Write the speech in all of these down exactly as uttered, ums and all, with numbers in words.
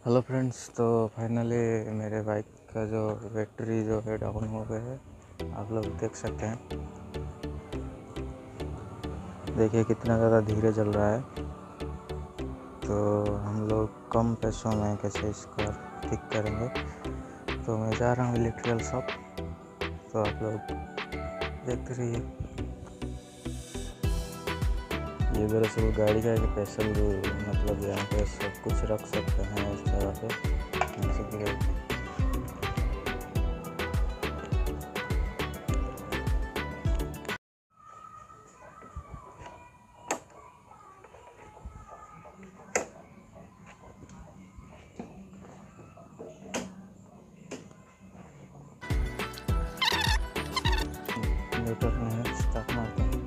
Hello friends, तो finally मेरे bike का जो बैटरी जो है डाउन हो गया है। आप लोग देख सकते हैं, देखिए कितना ज़्यादा धीरे चल रहा है। तो हम लोग कम पैसों में कैसे इसको ठीक करेंगे। तो मैं जा रहा हूँ इलेक्ट्रिकल शॉप, तो आप लोग देखते रहिए। ये दरअसल गाड़ी का एक स्पेशल मतलब यहाँ पे सब कुछ रख सकते हैं इस तरह से। मीटर में है, स्टार्ट मारते हैं।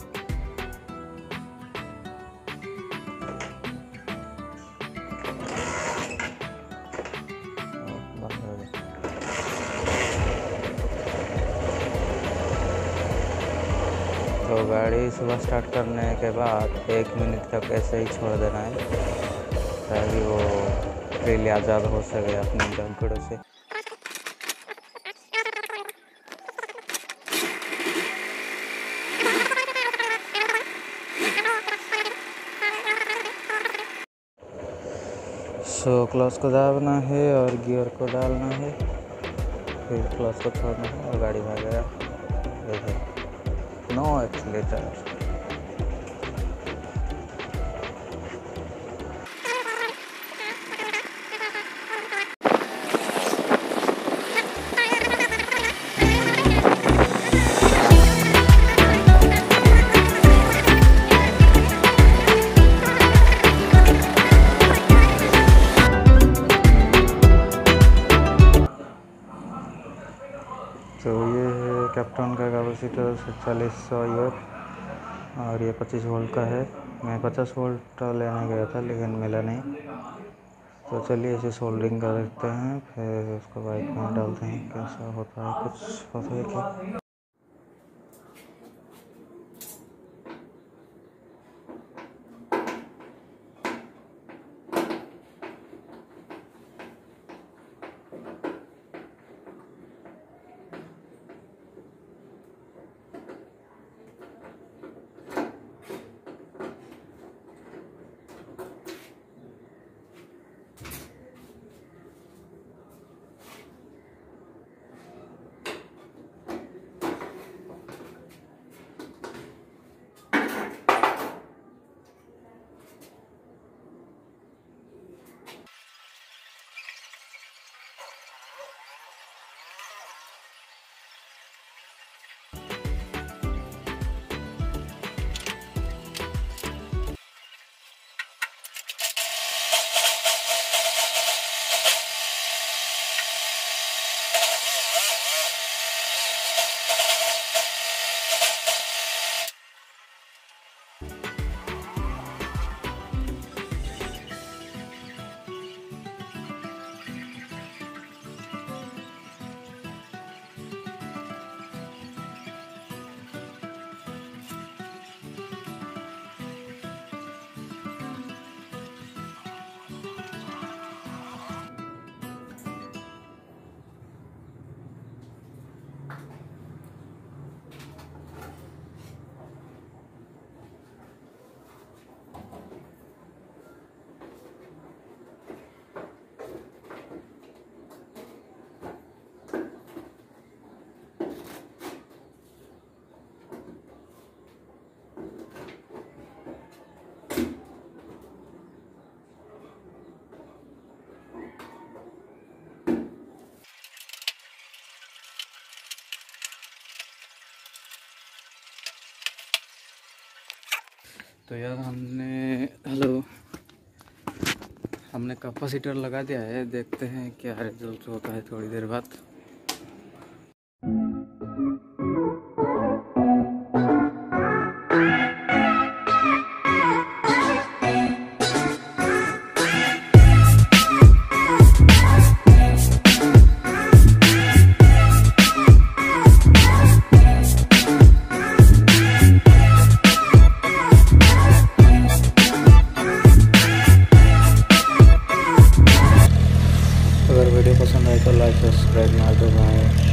तो गाड़ी सुबह स्टार्ट करने के बाद एक मिनट तक ऐसे ही छोड़ देना है ताकि वो फ्रीली आज़ाद हो सके अपने जंकड़ों से। सो क्लच को दाबना है और गियर को डालना है, फिर क्लच को छोड़ना है और गाड़ी भागेगा। देखिए, नो एक्सीलेटर। तो ये है कैप्टन का कैपेसिटर चालीस सौ यूएफ और ये पच्चीस वोल्ट का है। मैं पचास वोल्ट लेने गया था लेकिन मिला नहीं। तो चलिए इसे सोल्डरिंग कर देते हैं, फिर उसको बाइक में डालते हैं। कैसा होता है कुछ होता है क्या। तो यार हमने हेलो हमने कैपेसिटर लगा दिया है। देखते हैं क्या रिजल्ट होता है थोड़ी देर बाद। है तो लाइक सब्सक्राइब मार दो भाई।